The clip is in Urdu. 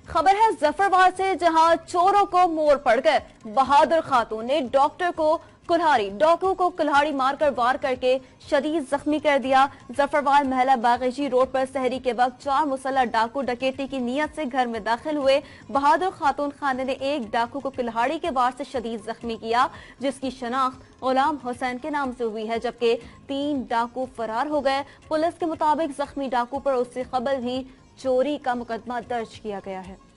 خبر ہے ظفرآباد سے، جہاں چوروں کو مور پڑ گئے۔ بہادر خاتون نے ڈاکو کو کلہاڑی مار کر وار کر کے شدید زخمی کر دیا۔ ظفرآباد محلہ باغیچی روڈ پر سحری کے وقت 4 مسلح ڈاکو ڈکیتی کی نیت سے گھر میں داخل ہوئے۔ بہادر خاتون خانے نے ایک ڈاکو کو کلہاڑی کے وار سے شدید زخمی کیا، جس کی شناخت غلام حسین کے نام سے ہوئی ہے، جبکہ 3 ڈاکو فرار ہو گئے۔ پولیس کے مطابق زخمی ڈاکو پر اس سے قبل بھی چوری کا مقدمہ درج کیا گیا ہے۔